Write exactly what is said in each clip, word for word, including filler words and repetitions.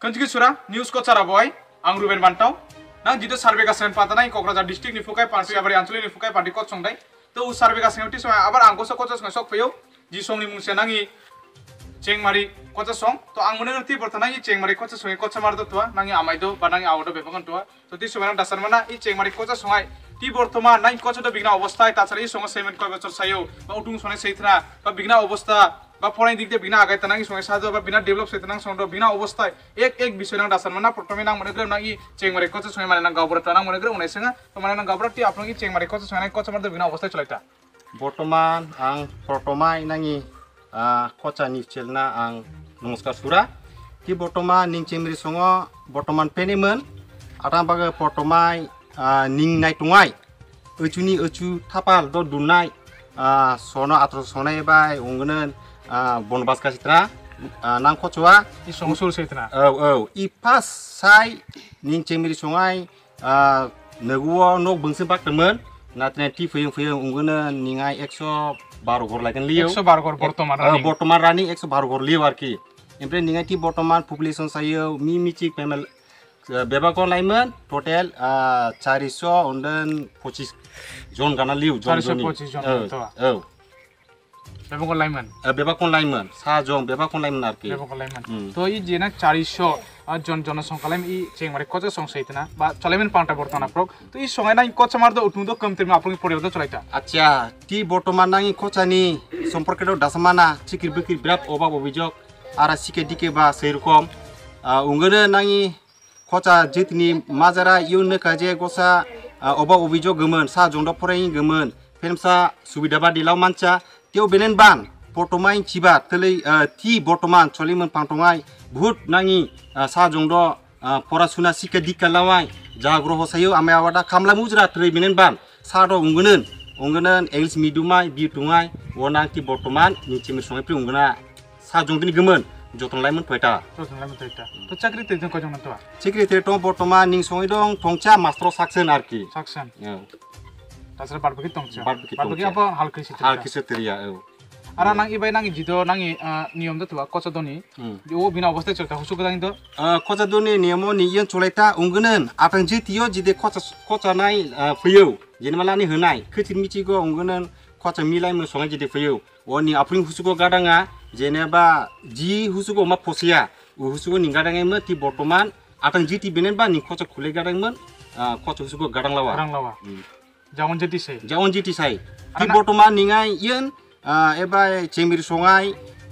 Kanjiki sura news ko cara boy ang Ruben Bantau nang jito survey ka sen patana Kokrajhar district ni fukai party abari ancholi ni fukai party kot songdai to u survey ka sen ti soy abar angko so kocha sok peyo ji song ni mungse nangi chengmari kocha song to ang mone ti bortana i chengmari kocha song kocha mar do tua nangi amai do banangi awodo bepakan tua to ti soy dasar mana i chengmari kocha songai ti bortoma nai kocha do bigna obostha ta chari song semen ko bechor sayo ba utung sone seithra ba bigna obostha বা পড়াই দিক দিয়ে বিনা আগাই তানাঙ্গি সঙ্গে সাহায্য বা বিনা develop সে তানাং সঙ্গে বিনা অবস্থায় এক এক বিষয় নাং দাসান মানা প্রথমে নাং মনে করে নাকি চেংমারি কোচা সঙ্গে মানে নাং গাবরা তানাং মনে করে উনাই সঙ্গে তো মানে নাং গাবরা টি আপনাকে চেংমারি কোচা সঙ্গে কোচা মারতে বিনা অবস্থায় চলাইতা বর্তমান আং প্রথমাই নাঙ্গি কোচা নি চেলনা আং নমস্কার সুরা কি বর্তমান নিং চেংমারি সঙ্গে বর্তমান পেনিমন আটাং বাগে প্রথমাই নিং নাই টুঙাই ওচুনি ওচু থাপাল দ দুনাই সনো আত্র সনাই বাই উঙ্গনেন bonbas kasitra nang kochwa i song sur seitna oh oh i pas sai ning chemiri songai neguo nok bungse bak temen na tren ti fuyung fuyung unguna ningai ekso baru gor lagen liu ekso baru gor bortoman rani bortoman rani ekso baru gor liu arki empre ningai ti bortoman population sayo mi michik pemel bebakon laimen total চারশো unden পঁচিশ জন gana liu jon চারশো পঁচিশ জন to oh bebakon laiman bebakon laiman sa jong bebakon laiman arki bebakon laiman to i jena চারশো জন জনসংখ্যা লাইম i chengmari kocha song seitna ba chalemen panta bortona prok to i songai nai kocha mar do utung do kamtir ma apni poriyo do chalaita acha ti bortoman nangi kocha ni সম্পর্কে do dasamana chikir bikir birat obab obijok ara sike dike ba seirkom ungene nangi kocha jitni majara iunne kaje gosa obab obijok gemen sa jong do porai gemen femsa subida ba dilaw mancha teo belen ban portomai chiba telei ti bortoman cholimen pangtongai bhut nangi sa jongdo porasuna sika dikalawai jagroho sayo ame awada kamla mujra trei belen ban sa do ungenen ungenen english midumai bitungai wonang ti bortoman ni chimir songai pri ungena sa jongdini gemen joton laimen poita joton laimen poita to chakri te jong ko jong to chakri te to bortoman ning songai dong tongcha mastro saksen arki saksen তাছাড়া বারবকি তংচা বারবকি apa hal kisi hal kisi teria ara nang ibai nang jido nang niyom da tuwa kocha doni o bina obosthay cholta husu gadang do kocha doni niyamo ni yen cholaita ungenen atang jitiyo jide kocha kocha nai fuyo jenmala ni hunai khithir michigo ungenen kocha milai mo songai jide fuyo oni apring husugo gadanga jeneba ji husugo ma posia u husugo ni gadangai mo ti bortoman atang jiti benen ba ni kocha khule gadangmon kocha husugo gadang lawa gadang lawa Jawon jeti sai. Jawon jeti sai. Ti bortoman ningai yen ebai chemir songai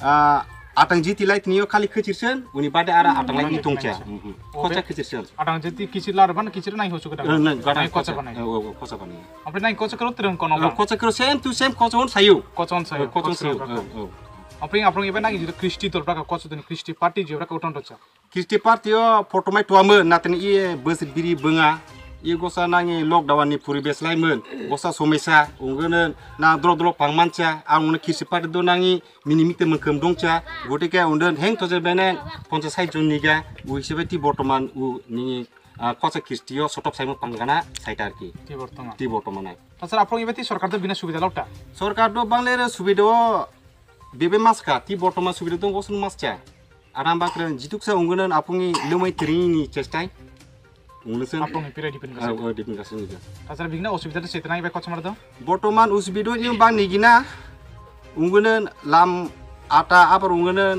atang jeti lait niyo kali kecirsen uni bade ara atang lait tongcha. Kocha kecirsen. Atang jeti kicir lar ban kicir nai hosu kada. Nai kocha banai. Oh kocha banai. Apre nai kocha karo terang kono ba. Kocha karo same to same kocha on sayu. Kocha on sayu. Kocha sayu. Apre aprong ibai nai jido Kristi torpra ka kocha doni Kristi party jebra ka uton tocha. Kristi party yo portomai tuame naten iye besir biri benga i gosa nangi lockdown ni puribes laimen gosa somesa ungenen na dro dro pangmancha ang kisi pade do nangi minimite mengkem dongcha gotike unden heng toje bene poncha sai joniga u hisebe ti bortoman u ni kocha kristio sotop saimo pangana saitarki ti bortoman ti bortoman ai তাছাড়া aprong ibeti Sarkar do bina সুবিধা লটা সরকার do banglere সুবিধা bebe maska ti bortoman সুবিধা dong gosun mascha aram bakren jituksa ungenen apungi lumai trini chestai Unglesan apong ipira dipin kasih. Oh, dipin kasih juga. Tasar bigna osubida tu setenai ibai kocha mardo. Bortoman usubido yang bang nigina. Unggunen lam ata apa unggunen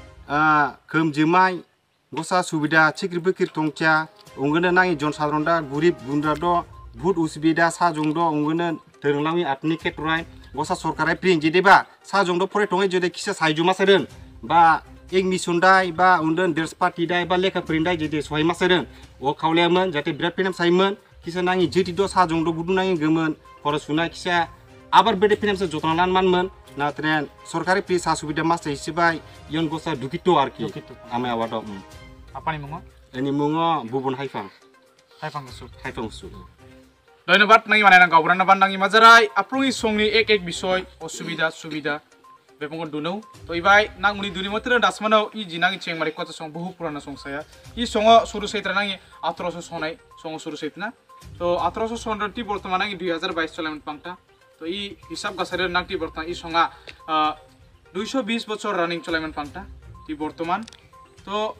kem jemai gosa subida cikir bekir tongcha. Unggunen nangi John Sadronda gurib gundra do bud usubida sa jongdo unggunen terenglawi atni ketrai gosa sorkarai pring jadi ba sa jongdo pore tongai jode kisa saiju masaren ba एक mission दाय बा उन्दन there's party दाय बा लेखा फोरोंदाय जेदे सहाय मासरन ओ खावलायामोन जाहाथे बिराद पेनाम Simon किसा नाङि जेति द सा जंद गुदु नाङि गोमोन फरासुना किसा आबार बेदे पेनामसे जतना लान मानमोन नाथ्रेन सरकारि प्रि सा सुबिदा मास हिसिबाय यन गोसा दुकितो आरकी आमे आवाद आपानि मुङा एनि मुङा बुबन हाइफां हाइफां गुसु हाइफां गुसु धन्यवाद नाङि माने नां गावराना बान नाङि माजाराय आप्रुङि संनि एक एक बिषय असुबिदा सुबिदा बेपंग दुनौ तो इबाय नां मुनि दुनि मत्र दासमानाव इ जिनांगि चेंगमारि कोचा सं बहु पुराना संसाया इ संग सुरु सैत्रा नांगि अठारह सनाय संग सुरु सैतना तो अठारह सन ति बर्तमान नांगि दुई हजार बाईस चलामन पांगटा तो इ हिसाब गासारे नांगति बर्तमान इ संगा दुइश बीस बछर रानिं चलामन पांगटा ति बर्तमान तो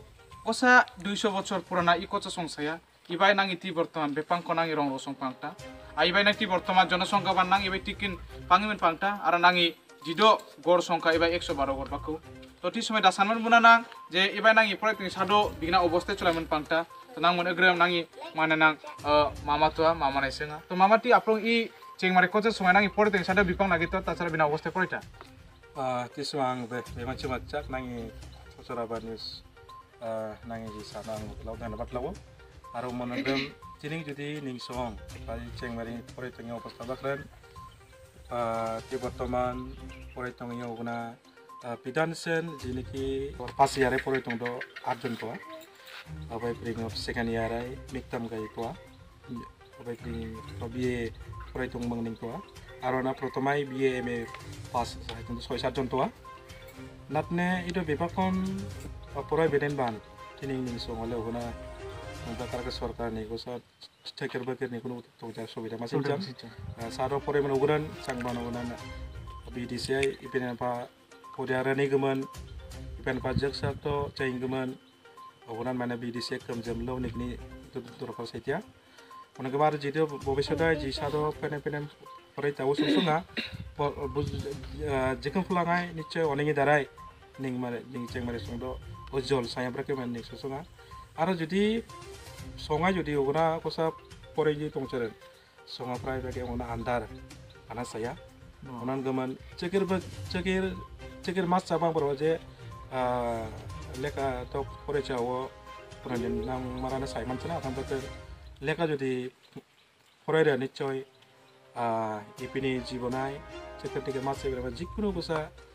kosa দুইশো বছর পুরানা ই kosa songsaya ibai nang iti bortoman bepang ko nang irong rosong pangta aibai nang ti bortoman জনসংখ্যা ban nang ibai tikin pangimen pangta ara nangi jido gor songkha ibai একশো বারো gor baku to ti সময় dasanman buna nang je ibai nang i proyek ni sado bigna oboste chulamen pangta to nang mon egrem nangi mana nang mama tua mama naisenga to mama ti aprong i chengmare kosa সময় nang i proyek ni sado bipang nagito tasara bina oboste proyekta ah tiswang be be macam macam nangi sosora banis nangi di sana ngutlaw dan batlaw aro monodem tining judi ning song pai chengmari proyek ni oboste bakren ti bortoman proyek ni oguna pidansen jiniki pas yare proyek do arjon to abai bring of second year ai miktam gai to abai bring biye proyek mangning to arona protomai biye me pas saitun ছয় সাত জন to natne ido bebakon proy beden ban tining ning song ole oguna bakar ke sarkar ni gosa teker bakir ni kuno to jar sobida masin jam saro pore men uguran sangban oguna B D C I ipen pa podiara ni geman ipen pa jaksa to chaing geman ogunan mana B D C I kem jam lo nikni turkol setia ona gebar jido bobishoda ji sado pene pene pore tawo sunga jekan fulangai niche oningi darai ning mare ning cheng mare sungdo ojol saya brake man ning sunga aro judi songa judi oguna kosa pore ji tongcheren songa prai bage ona andar ana saya onan geman cekir cekir cekir mas sabang berwaje leka to pore jawo pernah nang marana sai mancana akan betul leka jadi pore dia nicoy ipini jibonai cekir tiga mas seberapa jikunu bisa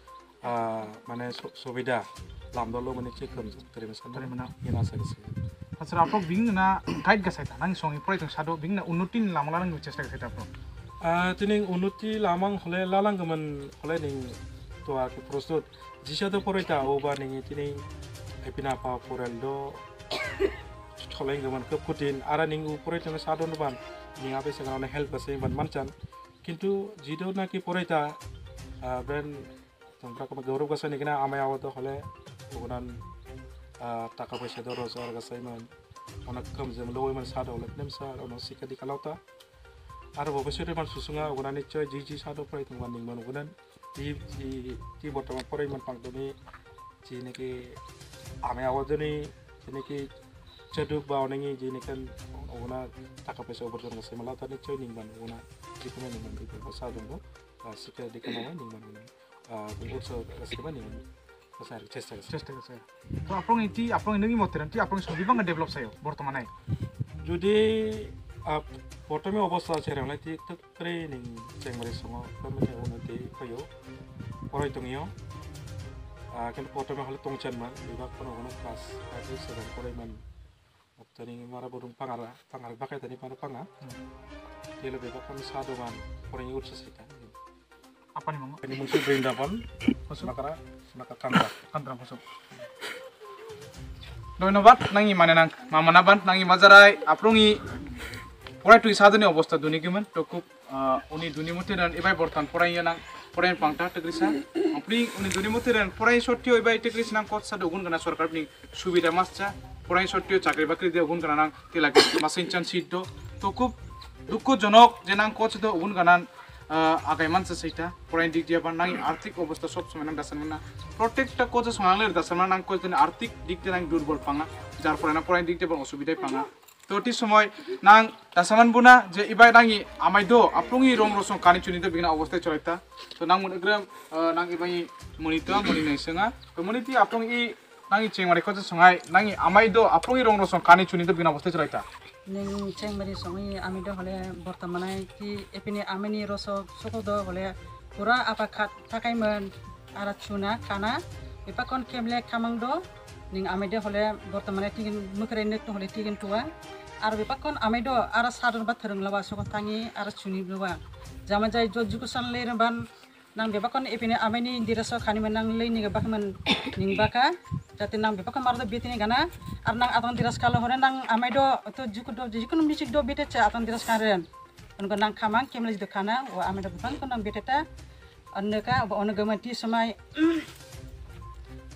mana sobeda lamdolo mana cekem terima kasih mana ina sakit tasara aprong bing na guide gasai ta nang songi proyek sado bing na unutin lamalang ni chesta gasai ta aprong tining unuti lamang hole lalang gemen hole ning tua ke prostot jisa to poreta oba ning tining epina pa poreldo choleng gemen ke kutin ara ning u poreta me sadon ban ning ape sengana help base ban manchan kintu jido na ki poreta ben tombra ko gaurav gasai ning na amay awto hole ogunan taka paysa do rozar gasai man onak kam jam loy man sado lek nem sa ono sika di kalauta aro bobesore man susunga ogunan nichoy jiji sado pray tungwan ning man ogunan ti ti ti bortoman pray man pangdoni ji niki ame awodoni niki ceduk ba onengi ji nikan oguna taka paysa oborjon gasai malata nichoy ning man oguna ji kuma ning man di sado no sika di kanawa ning man ah urso gasai man ning Besar, cesta, cesta gasai. To aprong iti aprong inungi moteran ti aprong sobi bang develop sayo bortoman ai. Jadi bortoman obosta cerang lagi tek training ceng mari songo kami unati kayo poro itongio. Kan bortoman hal tongchan man bibak kono kono kelas lagi sedang poro man. Tani mara burung pangara pangar bakai tani pangar panga. Dia lebih bakan sado man poro yang urus sesita. Apa nih mama? Ini muncul berindapan. Makara maka kantra kantra masuk ধন্যবাদ নাঙি মানে নাং মামানাবান নাঙি মাজারাই আপনি পড়াই তুই সাধনী অবস্থা দুনি কিমান তো খুব উনি দুনি মতে রান এবাই বর্তমান পড়াইয়া নাং পড়াইন পাংটা টেকরিসা আপনি উনি দুনি মতে রান পড়াই সত্যি এবাই টেকরিস নাং কত সাদ গুণ গানা সরকার আপনি সুবিধা মাসচা পড়াই সত্যি চাকরি বাকরি দিয়ে গুণ গানা নাং তেলাকে মাসিন চান সিদ্ধ তো খুব দুঃখজনক যে নাং কত সাদ গুণ গানা আগাই মানছে সেইটা পড়াই দিক দিয়ে নাং আর্থিক অবস্থা সব সময় নাং দাসান না প্রত্যেকটা কোচ সঙ্গালের দাসান নাং কোচ আর্থিক দিক দিয়ে নাং দুর্বল পাঙা যার পরে না পড়াই দিক দিয়ে অসুবিধায় পাঙা তো টি সময় নাং দাসামান বুনা যে ইবাই নাঙি আমাইদো আপনি রং রসং কানি চুনিতে বিঘ্ন অবস্থায় চলাইতা তো নাং মনে নাং ইবাই মনিতো মনি নাইসেঙা তো মনিতি আপনি ই নাঙি চেংমারি কোচ সঙ্গাই নাঙি আমাইদো আপনি রং রসং কানি চুনিতে বিঘ্ন অবস্থায় চলাইতা neng cengmari songi amido hole bortamanai ki epini ameni roso sokodo hole pura apa khat takai men arat chuna kana ipakon kemle kamangdo ning amido hole bortamanai tigin mukrenet to hole tigin tua ar ipakon amido ara sadon bat thereng lawa sokotangi ara chuni lawa jama jai jo jukusan le ban nang bebakon epini ameni diraso khani men nang le ni bakman ning baka jati nang bepakon mardo bitini gana ar nang aton diras kalo hore nang amaido to jukudo jikun misik do bete cha aton diras karen on nang kamang kemle do kana wa amaido bukan kon nang beteta anneka ba on gamati samai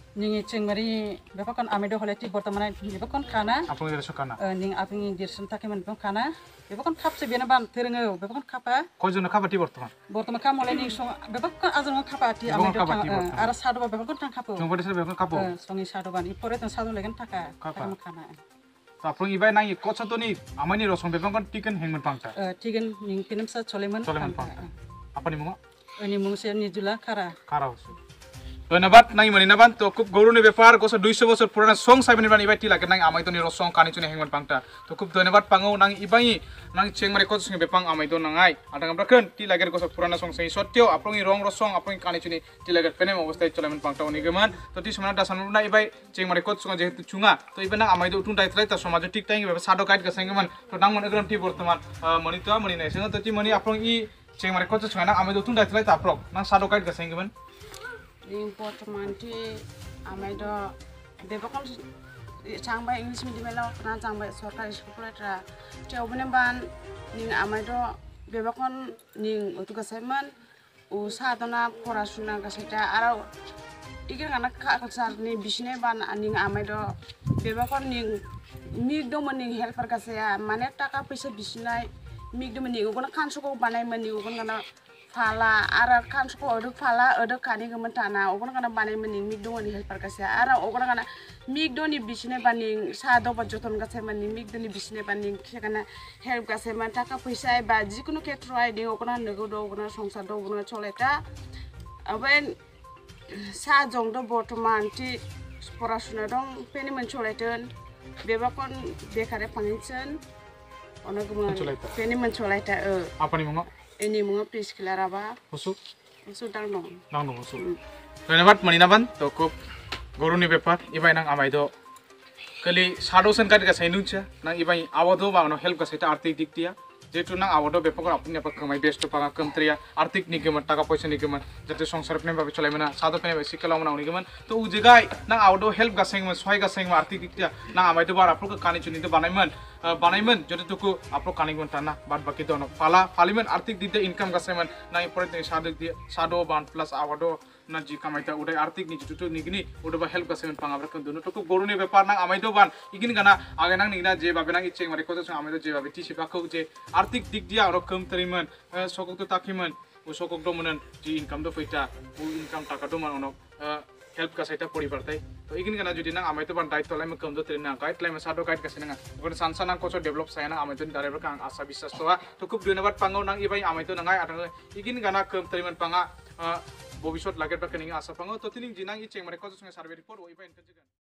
ningi cengmari bepakon amido hole ti bortamana bepakon kana Apung ira sokana. ning aping dirsen takemen bepakon kana bepakon kap se bena ban terengo bepakon kapa Kojong na kabati bortoman. bortama kam hole ning so bepakon azang kapa ti Bepakon amido kapa ti bortama. ara sado bepakon tang kapo Jong pada sebe kapo. songi sado ban ipore tan sado legen taka Kapa. takam kana Apung ibai nang ikot satu ni amani rosong bepang kan tiken hengmen pangta. tigen ning pinam sa cholemen Soleman pangta. Apa ni mungo? ini mungse ni jula kara Karau su. ধন্যবাদ নাই মানে নাবান তো খুব গৌরবের ব্যাপার গত দুইশো বছর পুরানো সং সাইবেন বান ইবাই টিলাকে নাং আমাই তো নিরো সং কানি চুনে হেংমান পাংটা তো খুব ধন্যবাদ পাঙ্গো নাং ইবাই নাং চেংমারে কত সঙ্গে বেপাং আমাই তো নাঙাই আটা আমরা কেন টিলাগের গত পুরানো সং সেই সত্ত্বেও আপনি রং রসং আপনি কানি চুনি টিলাগের পেনেম অবস্থায় চলামেন পাংটা উনি গেমান তো টি সময় দাসান না ইবাই চেংমারে কত সঙ্গে যেহেতু চুঙা তো ইবাই নাং আমাই তো উঠুন দাইতলাই তা সমাজ ঠিক টাইম ইবাই সাদো কাইট গেছে গেমান তো নাং মনে গরম টি বর্তমান মনি তো মনি নাই সঙ্গে তো টি মনি আপনি ই চেংমারে কত সঙ্গে না আমাই তো উঠুন দাইতলাই তা আপরক নাং সাদো কাইট গেছে গেমান ning portman ti amai do bebakon changba english medium lo na changba sarkari school tra teu bune ban ning amai do bebakon ning utu gasaiman u sadona porashuna gasaita ara igir ngana kalsar ni bisne ban ning amai do bebakon ning mig do ning helper gasaya mane taka paisa bisnai mig do ning ugona kansuko banai mani ugona ngana fala ara kan suko odok fala odok kani gementana ogona kana banai mening mig do ni helper kase ara ogona kana mig do ni bisine baning sa do bajoton kase mani mig do ni bisine baning kana help kase man taka paisa ba jikono ke try de ogona nego do ogona songsar do ogona choleta aben sa jong do bortoman ti porashuna dong peni men choleton bebakon bekare pangitsen ona guman peni men choleta e apa ni mungo ini mga please kilaraba Husuk? sudang dong Nang nung husuk. ধন্যবাদ মনিনাবান তো খুব গরুনি ব্যাপার ইবাই নাং আমাই তো খালি সাদো সেন কাট গাছাই নুনছা নাং ইবাই Abdo বাংনো help গাছাইটা আর্থিক দিক দিয়া যেহেতু নাং আবদো ব্যাপার আপনি আপা কামাই বেস্ট পাঙা কমত্রিয়া আর্থিক নিগমন টাকা পয়সা নিগমন যাতে সংসার পেনে ভাবে চলাই মেনা সাদো পেনে ভাবে শিকালাও না নিগমন তো উ জায়গায় নাং আবদো হেল্প গাছাইমন সহায় গাছাইমন আর্থিক দিক দিয়া নাং আমাই তো বার আপনি কানি চুনি তো বানাইমন বানাইমন যতটুকু আপনি কানিগমন টানা বাদ বাকি তো ফালা ফালিমন আর্থিক দিক দিয়ে ইনকাম গাছাইমন নাং পরে সাদো দিয়ে সাদো বান প্লাস আবদো na ji kamaita udai artik ni jutu nigini udah help ka semen pang abra kan dono to gorune bepar nang amai do ban igin gana age nang nigna je babe nang icheng mare kosa amai do je babe ti sipa ko je artik dik dia ro kem teriman sokok to takiman u sokok do monan ji income do feita u income taka do man ono help ka saita poribar tai to igin gana judi nang amai to ban daitto lai kem do terina guide lai sado guide ka senanga gon sansa nang koso develop saya nang amai to dare ber kang asa biswas to to kup dunabat pangau nang ibai amai to nangai atang igin gana kem teriman panga ভবিষ্যৎ লাগের বা Canning আশা পাঙ্গো তো তিনি জিনাং ই চেং মানে কত সঙ্গে survey report ওই pine